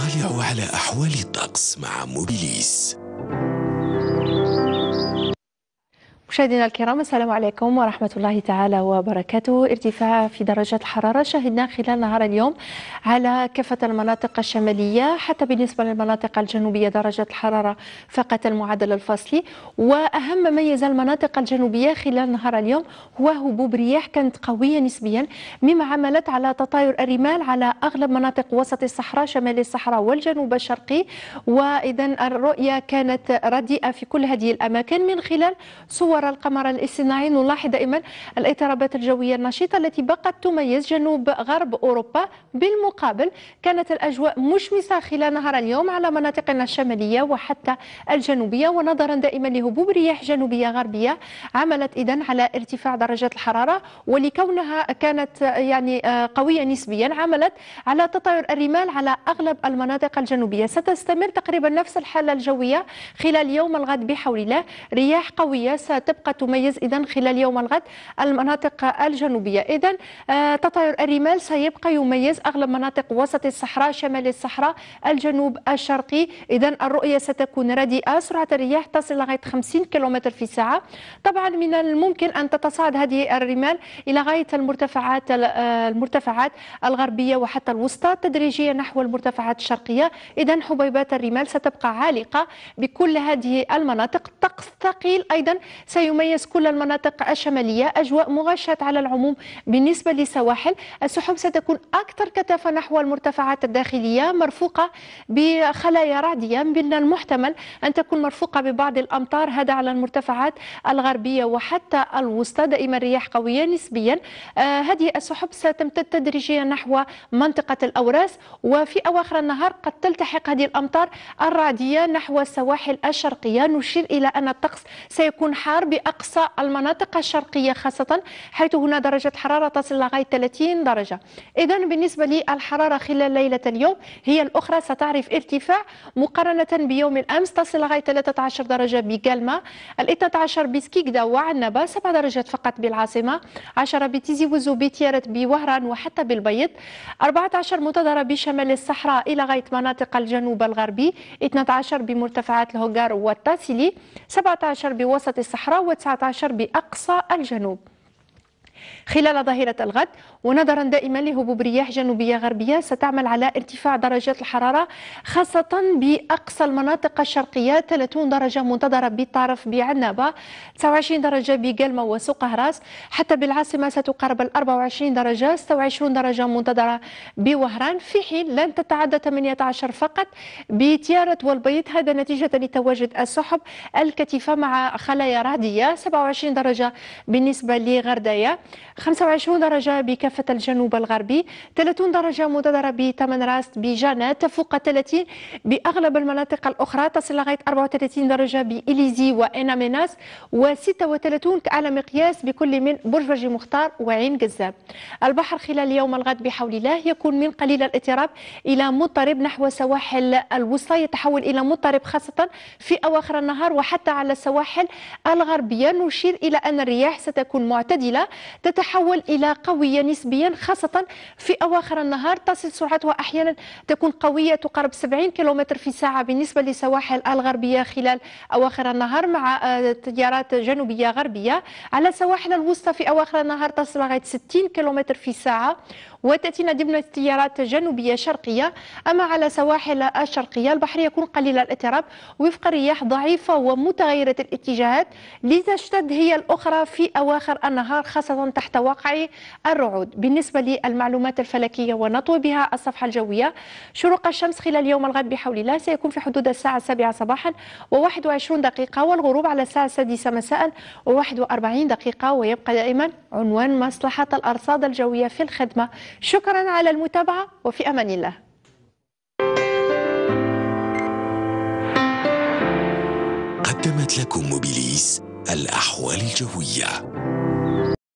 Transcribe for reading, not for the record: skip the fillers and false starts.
نطلع على أحوال الطقس مع موبيليس. مشاهدينا الكرام، السلام عليكم ورحمة الله تعالى وبركاته. ارتفاع في درجات الحرارة شهدناه خلال نهار اليوم على كافة المناطق الشمالية، حتى بالنسبة للمناطق الجنوبية درجة الحرارة فقط المعدل الفصلي. وأهم ما يزال المناطق الجنوبية خلال نهار اليوم هو هبوب رياح كانت قوية نسبيا، مما عملت على تطاير الرمال على أغلب مناطق وسط الصحراء، شمال الصحراء والجنوب الشرقي. وإذا الرؤية كانت رديئة في كل هذه الأماكن. من خلال صور القمر الاصطناعي نلاحظ دائما الاضطرابات الجوية النشطة التي بقت تميز جنوب غرب أوروبا. بالمقابل كانت الأجواء مشمسة خلال نهار اليوم على مناطقنا الشمالية وحتى الجنوبية، ونظرا دائما لهبوب رياح جنوبية غربية عملت إذن على ارتفاع درجات الحرارة، ولكونها كانت قوية نسبيا عملت على تطاير الرمال على أغلب المناطق الجنوبية. ستستمر تقريبا نفس الحالة الجوية خلال يوم الغد بحول الله، رياح قوية ستبقى تميز إذن خلال يوم الغد المناطق الجنوبية. إذن تطاير الرمال سيبقى يميز أغلب مناطق وسط الصحراء، شمال الصحراء، الجنوب الشرقي. إذن الرؤية ستكون رديئة، سرعة الرياح تصل لغاية 50 كم في الساعة. طبعا من الممكن أن تتصاعد هذه الرمال إلى غاية المرتفعات الغربية وحتى الوسطى، تدريجيا نحو المرتفعات الشرقية. إذن حبيبات الرمال ستبقى عالقة بكل هذه المناطق. طقس ثقيل أيضا سيميز كل المناطق الشمالية، أجواء مغشاة على العموم بالنسبة للسواحل. السحب ستكون أكثر كثافة نحو المرتفعات الداخلية، مرفوقة بخلايا رعدية، من المحتمل أن تكون مرفوقة ببعض الأمطار، هذا على المرتفعات الغربية وحتى الوسطى. دائما رياح قوية نسبيا. هذه السحب ستمتد تدريجيا نحو منطقة الأوراس، وفي أواخر النهار قد تلتحق هذه الأمطار الرعدية نحو السواحل الشرقية. نشير إلى أن الطقس سيكون حار بأقصى المناطق الشرقية خاصة، حيث هنا درجة الحرارة تصل لغاية 30 درجة. إذا بالنسبة للحرارة خلال ليلة اليوم هي الأخرى ستعرف ارتفاع مقارنة بيوم الأمس، تصل لغاية 13 درجة بقلمة، 12 بسكيكدا وعنبة، 7 درجات فقط بالعاصمة، 10 بتيزي وزو بتيارت بوهران وحتى بالبيض، 14 منتظرة بشمال الصحراء إلى غاية مناطق الجنوب الغربي، 12 بمرتفعات الهوغار والتاسيلي، 17 بوسط الصحراء و19 بأقصى الجنوب. خلال ظهيرة الغد ونظرا دائما لهبوب رياح جنوبية غربية ستعمل على ارتفاع درجات الحرارة خاصة بأقصى المناطق الشرقية، 30 درجة منتظرة بالطرف بعنابة، 29 درجة بقلمة وسوق هراس، حتى بالعاصمة ستقارب 24 درجة، 26 درجة منتظرة بوهران، في حين لن تتعدى 18 فقط بتيارت والبيض، هذا نتيجة لتواجد السحب الكثيفة مع خلايا رعدية، 27 درجة بالنسبة لغردايا، 25 درجة بكافة الجنوب الغربي، 30 درجة منتظرة بتمنراست بجانات، فوق 30 بأغلب المناطق الأخرى، تصل لغاية 34 درجة بإليزي وإناميناس، و36 على مقياس بكل من برج وجه مختار وعين قزاب. البحر خلال يوم الغد بحول الله يكون من قليل الاضطراب إلى مضطرب نحو سواحل الوسطى، يتحول إلى مضطرب خاصة في أواخر النهار وحتى على السواحل الغربية. نشير إلى أن الرياح ستكون معتدلة، تتحول إلى قوية نسبيا خاصة في أواخر النهار، تصل سرعتها أحيانا تكون قوية تقارب 70 كم في الساعة بالنسبة للسواحل الغربية خلال أواخر النهار، مع تيارات جنوبية غربية. على السواحل الوسطى في أواخر النهار تصل لغاية 60 كم في الساعة، وتأتينا ضمن تيارات جنوبية شرقية. أما على سواحل الشرقية البحر يكون قليل الاضطراب وفق الرياح ضعيفة ومتغيرة الاتجاهات، لتشتد هي الأخرى في أواخر النهار خاصة تحت واقع الرعود. بالنسبة للمعلومات الفلكية ونطوي بها الصفحة الجوية، شروق الشمس خلال يوم الغد بحول الله سيكون في حدود الساعة 7 صباحا و21 دقيقة، والغروب على الساعة 6 مساء و41 دقيقة. ويبقى دائما عنوان مصلحة الأرصاد الجوية في الخدمة. شكرا على المتابعة وفي أمان الله. قدمت لكم موبيليس الأحوال الجوية.